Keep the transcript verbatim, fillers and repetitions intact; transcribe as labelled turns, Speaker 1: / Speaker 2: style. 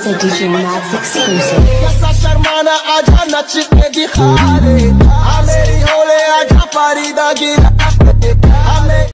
Speaker 1: a D J Max exclusive.
Speaker 2: कैसा शर्माना आजा नच के दिखा दे आ मेरी होले आजा पारी दा गिरा